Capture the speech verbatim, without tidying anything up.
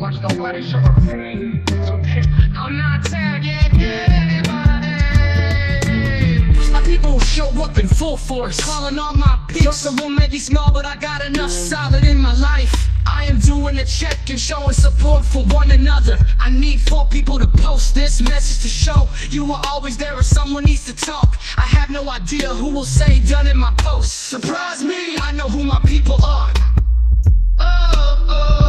watch nobody show up. I'm not tagging anybody. My people show up in full force, calling all my peeps. Some room may be small, but I got enough solid in my life. I am doing a check and showing support for one another. I need four people to post this message to show you are always there or someone needs to talk. I have no idea who will say done in my post. Surprise me, I know who my people are. Oh, oh.